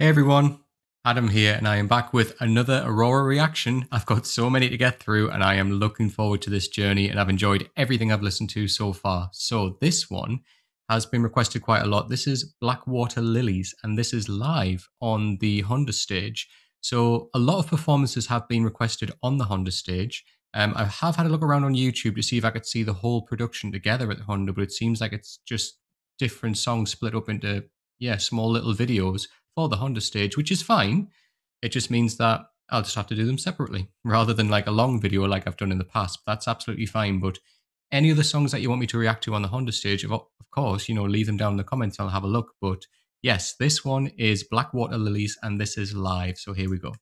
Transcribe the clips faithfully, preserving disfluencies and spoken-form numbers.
Hey everyone, Adam here, and I am back with another Aurora reaction. I've got so many to get through, and I am looking forward to this journey, and I've enjoyed everything I've listened to so far. So this one has been requested quite a lot. This is Blackwater Lilies, and this is live on the Honda stage. So a lot of performances have been requested on the Honda stage. Um, I have had a look around on YouTube to see if I could see the whole production together at the Honda, but it seems like it's just different songs split up into, yeah, small little videos for the Honda stage, which is fine. It just means that I'll just have to do them separately rather than like a long video like I've done in the past. That's absolutely fine. But any other songs that you want me to react to on the Honda stage, of, of course, you know, leave them down in the comments. I'll have a look. But yes, this one is Blackwater Lilies and this is live. So here we go.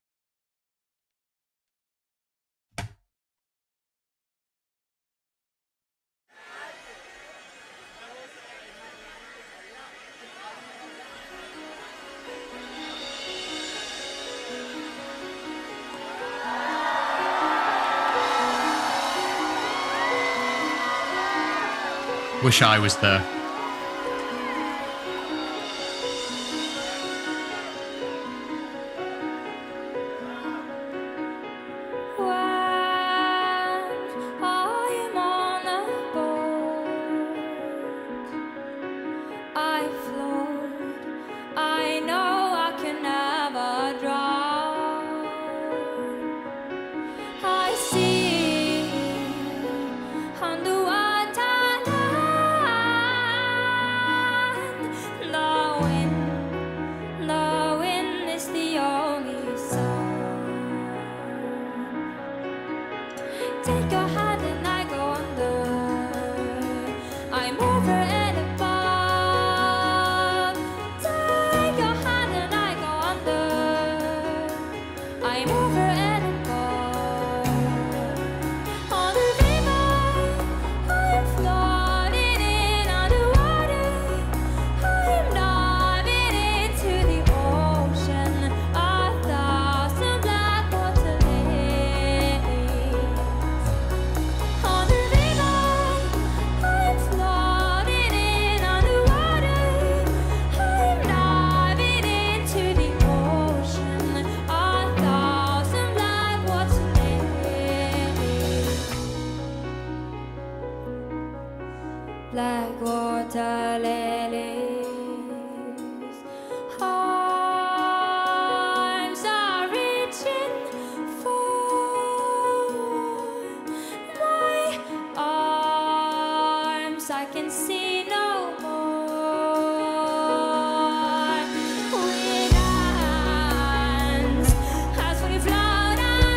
Wish I was there. Take your hand and I go under. I'm over and above. Take your hand and I go under. I'm over and above. On the river, I'm floating in underwater. I'm diving into the ocean. A thousand black water lilies. On the river, I'm floating in underwater. I'm diving into the ocean. A thousand black water lilies. Black water lilies. Arms are reaching for my arms. I can see no more. With hands as we float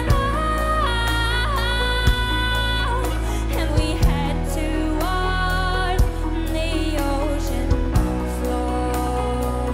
around, and we head toward the ocean floor.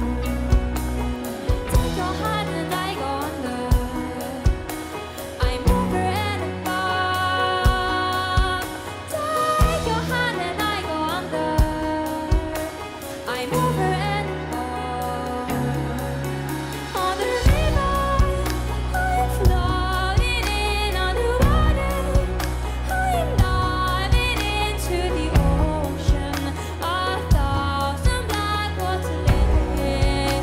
Take your hand and I go under. I'm over and above. Take your hand and I go under. I'm over and above. On the river, I'm floating in underwater. I'm diving into the ocean. A thousand black water lilies.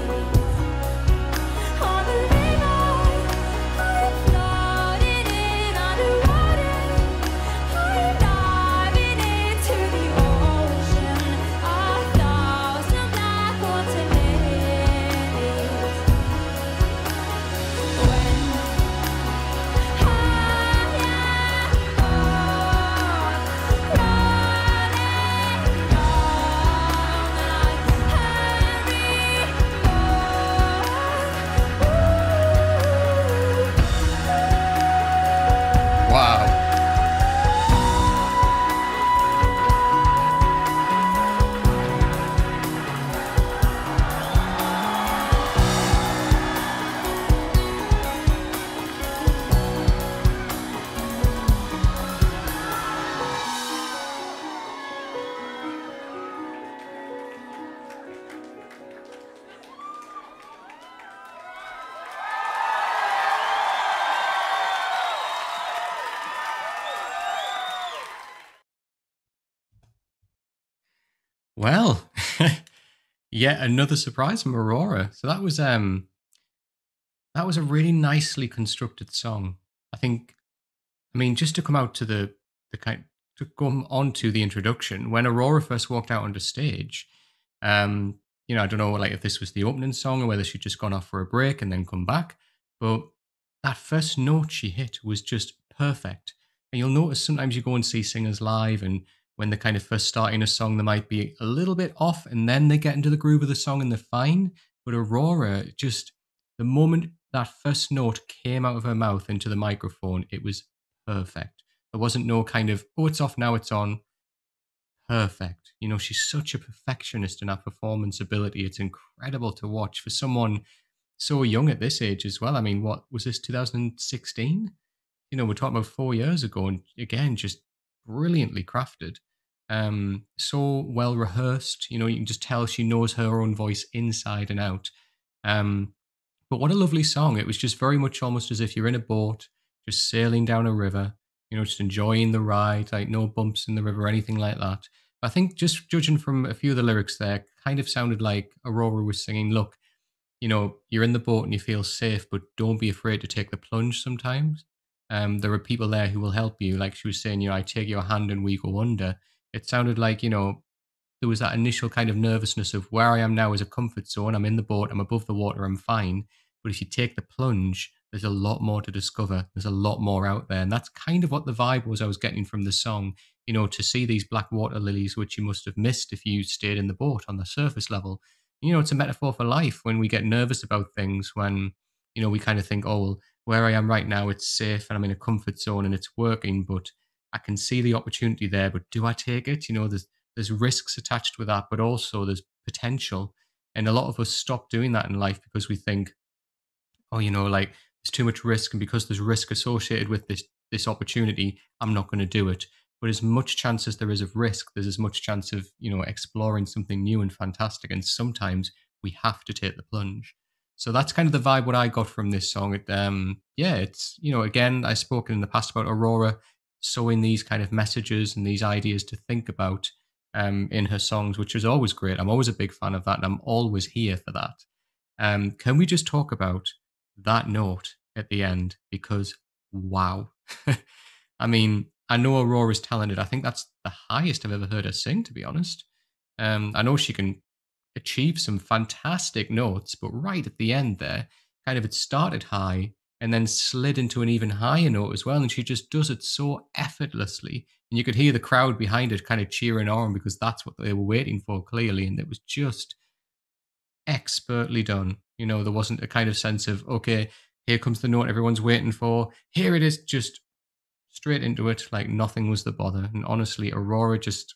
On the river, I'm floating in underwater. I'm diving into the ocean. A thousand black water lilies. When I am Wow. Well, Yet another surprise from Aurora. So that was um that was a really nicely constructed song. I think I mean, just to come out to the the kind to come on to the introduction, when Aurora first walked out onto stage, um, you know, I don't know like if this was the opening song or whether she'd just gone off for a break and then come back, but that first note she hit was just perfect. And you'll notice sometimes you go and see singers live and when they're kind of first starting a song, they might be a little bit off and then they get into the groove of the song and they're fine. But Aurora just the moment that first note came out of her mouth into the microphone, it was perfect. There wasn't no kind of, oh, it's off now, it's on. Perfect. You know, she's such a perfectionist in her performance ability. It's incredible to watch for someone so young at this age as well. I mean, what was this, two thousand sixteen? You know, we're talking about four years ago, and again, just brilliantly crafted. Um, so well rehearsed. You know, you can just tell she knows her own voice inside and out. Um, but what a lovely song. It was just very much almost as if you're in a boat, just sailing down a river, you know, just enjoying the ride, like no bumps in the river or anything like that. I think just judging from a few of the lyrics there, kind of sounded like Aurora was singing, look, you know, you're in the boat and you feel safe, but don't be afraid to take the plunge sometimes. Um, there are people there who will help you. Like she was saying, you know, I take your hand and we go under. It sounded like, you know, there was that initial kind of nervousness of where I am now is a comfort zone. I'm in the boat, I'm above the water, I'm fine. But if you take the plunge, there's a lot more to discover. There's a lot more out there. And that's kind of what the vibe was I was getting from the song. You know, to see these black water lilies, which you must have missed if you stayed in the boat on the surface level. You know, it's a metaphor for life when we get nervous about things, when, you know, we kind of think, oh, well, where I am right now, it's safe and I'm in a comfort zone and it's working, but I can see the opportunity there. But do I take it? You know, there's there's risks attached with that, but also there's potential. And a lot of us stop doing that in life because we think, oh, you know, like there's too much risk, and because there's risk associated with this this opportunity, I'm not going to do it. But as much chance as there is of risk, there's as much chance of, you know, exploring something new and fantastic. And sometimes we have to take the plunge. So that's kind of the vibe what I got from this song. It, um, yeah, it's, you know, again, I've spoken in the past about Aurora sowing these kind of messages and these ideas to think about um, in her songs, which is always great. I'm always a big fan of that, and I'm always here for that. Um, can we just talk about that note at the end? Because wow. I mean, I know Aurora's talented. I think that's the highest I've ever heard her sing, to be honest. Um, I know she can achieve some fantastic notes, but right at the end there, kind of it started high and then slid into an even higher note as well. And she just does it so effortlessly. And you could hear the crowd behind it kind of cheering on because that's what they were waiting for, clearly. And it was just expertly done. You know, there wasn't a kind of sense of, okay, here comes the note everyone's waiting for. Here it is, just straight into it, like nothing was the bother. And honestly, Aurora just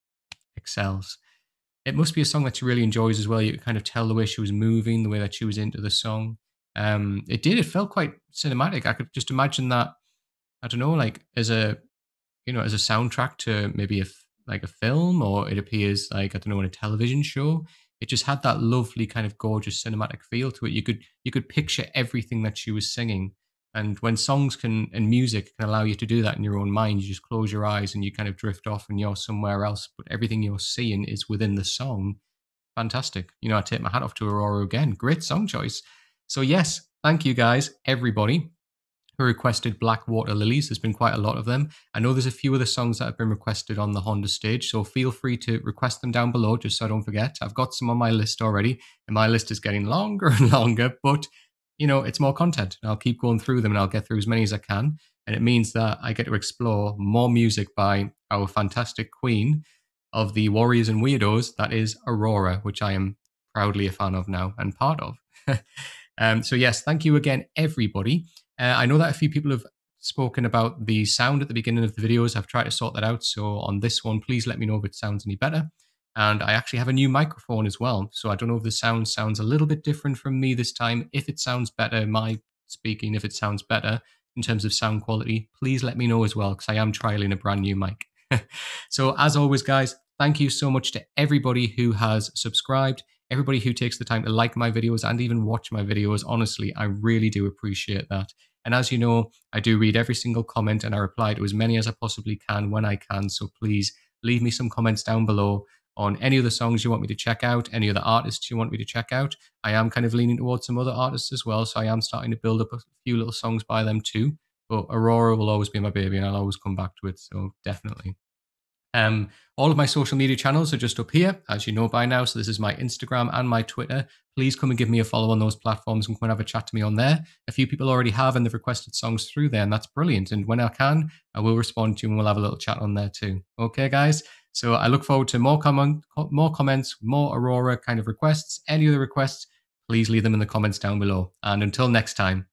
excels. It must be a song that she really enjoys as well. You could kind of tell the way she was moving, the way that she was into the song. Um, it did. It felt quite cinematic. I could just imagine that. I don't know, like as a, you know, as a soundtrack to maybe a f- like a film, or it appears like I don't know in a television show. It just had that lovely kind of gorgeous cinematic feel to it. You could you could picture everything that she was singing. And when songs can and music can allow you to do that in your own mind, you just close your eyes and you kind of drift off and you're somewhere else. But everything you're seeing is within the song. Fantastic. You know, I take my hat off to Aurora again. Great song choice. So yes, thank you guys, everybody who requested Black Water Lilies. There's been quite a lot of them. I know there's a few other songs that have been requested on the Honda stage, so feel free to request them down below just so I don't forget. I've got some on my list already, and my list is getting longer and longer, but you know, it's more content. I'll keep going through them and I'll get through as many as I can. And it means that I get to explore more music by our fantastic queen of the Warriors and Weirdos, that is Aurora, which I am proudly a fan of now and part of. um, so yes, thank you again, everybody. Uh, I know that a few people have spoken about the sound at the beginning of the videos. I've tried to sort that out. So on this one, please let me know if it sounds any better. And I actually have a new microphone as well. So I don't know if the sound sounds a little bit different from me this time. If it sounds better, my speaking, if it sounds better in terms of sound quality, please let me know as well, because I am trialing a brand new mic. So as always, guys, thank you so much to everybody who has subscribed, everybody who takes the time to like my videos and even watch my videos. Honestly, I really do appreciate that. And as you know, I do read every single comment and I reply to as many as I possibly can when I can. So please leave me some comments down below on any other songs you want me to check out, any other artists you want me to check out. I am kind of leaning towards some other artists as well, so I am starting to build up a few little songs by them too. But Aurora will always be my baby, and I'll always come back to it. So definitely. Um, all of my social media channels are just up here, as you know by now. So this is my Instagram and my Twitter. Please come and give me a follow on those platforms and come and have a chat to me on there. A few people already have, and they've requested songs through there, and that's brilliant. And when I can, I will respond to you, and we'll have a little chat on there too. Okay, guys. So I look forward to more comment, more comments, more Aurora kind of requests. Any other requests, please leave them in the comments down below. And until next time,